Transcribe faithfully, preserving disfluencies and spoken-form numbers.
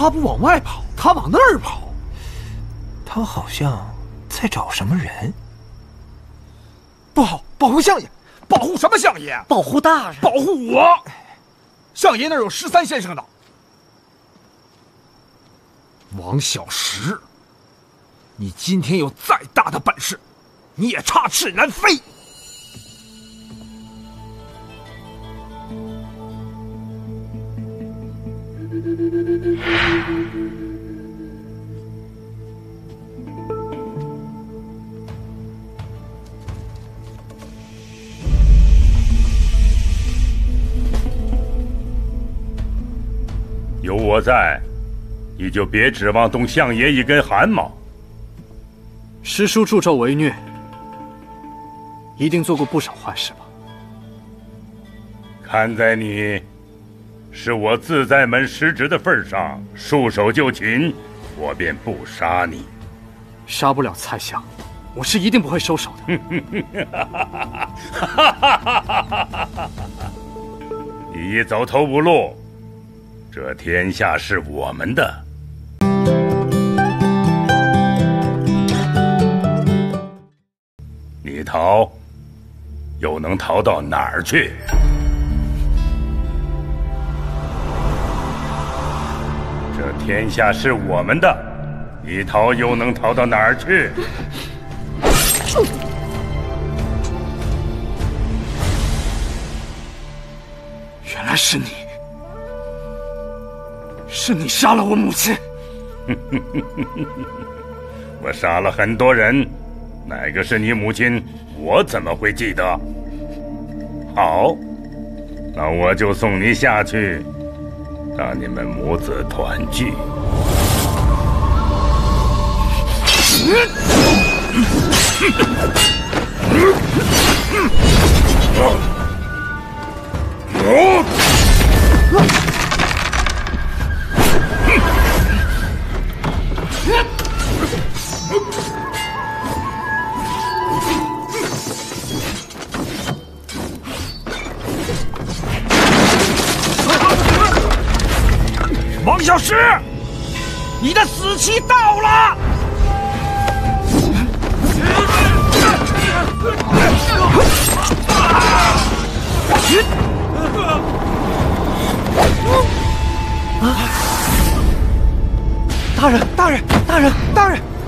他不往外跑，他往那儿跑。 他好像在找什么人。 不好，保护相爷！保护什么相爷？ 保护大人！ 保护我！相爷那儿有十三先生呢。王小石，你今天有再大的本事，你也插翅难飞。 有我在，你就别指望动相爷一根汗毛。 师叔助纣为虐，一定做过不少坏事吧？ 看在你是我自在门师侄的份上，束手就擒，我便不杀你。 杀不了蔡相，我是一定不会收手的。 你一走投无路，这天下是我们的。你逃，又能逃到哪儿去？这天下是我们的，你逃又能逃到哪儿去？ 原来是你，是你杀了我母亲。 我杀了很多人，哪个是你母亲，我怎么会记得？好，那我就送你下去，让你们母子团聚。 王小石，你的死期到了！ 大人，大人，大人，大人！